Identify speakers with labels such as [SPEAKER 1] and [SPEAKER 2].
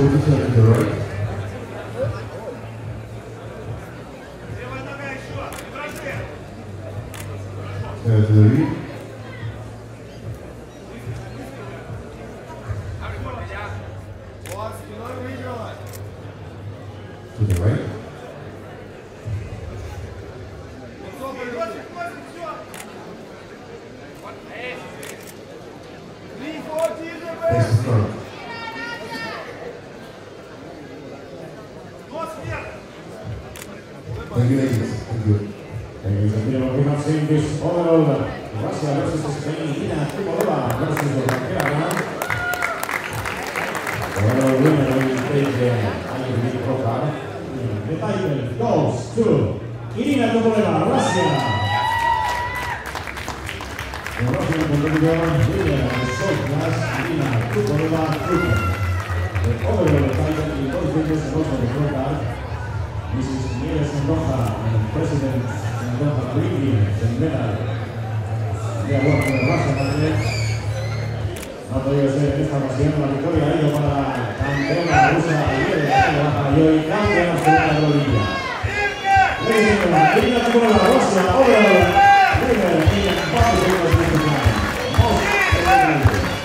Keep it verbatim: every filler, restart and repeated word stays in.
[SPEAKER 1] position to the right. Uh, to the rear. To the right. Face the front. Thank you, ladies. Thank you.
[SPEAKER 2] Ladies and gentlemen, we have seen this overall Russia versus Spain, Irina Tuporova versus the Bulgaria. The overall winner will take the I F B B Pro Card. The title goes to Irina Tuporova, Russia. The Russian competitor, winner of the short class, Irina Tuporova, Turkey. The overall title in both figures goes to the Pro Card. Missus Miguel Sandoja and President Sandoja bringing the medal de award for the Russian athletes. No ha podido ser en esta ocasión, la victoria ha ido para la campeona rusa ayer de la baja y hoy campeona absoluta de Bolivia. Ladies and gentlemen, Irina Tuporova, Russia, overall winner in bodybuilding. Most